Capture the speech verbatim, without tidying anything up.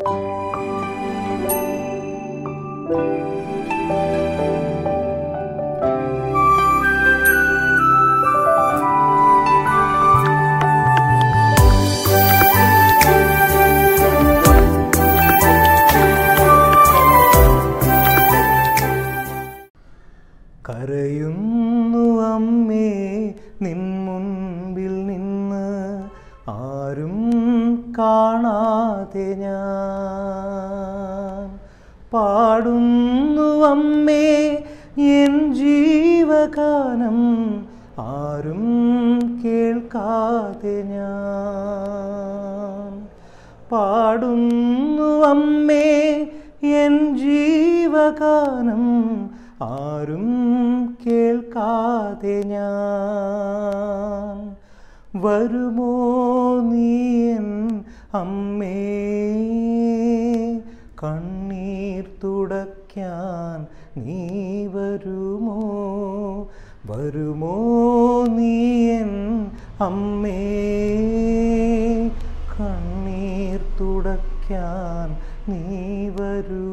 കരയുന്നു അമ്മേ നിൻ മുൻപിൽ നിന്ന് ആരും കാണാതെ ഞാൻ പാടുന്നു അമ്മേ എൻ ജീവഗാനം ആരും കേൾക്കാതെ ഞാൻ പാടുന്നു അമ്മേ എൻ ജീവഗാനം ആരും കേൾക്കാതെ ഞാൻ വരുമോ നീ എൻ അമ്മേ കണ്ണീർ തുടയ്ക്കാൻ നീ വരുമോ വരുമോ നീ എൻ അമ്മേ കണ്ണീർ തുടയ്ക്കാൻ നീ വരൂ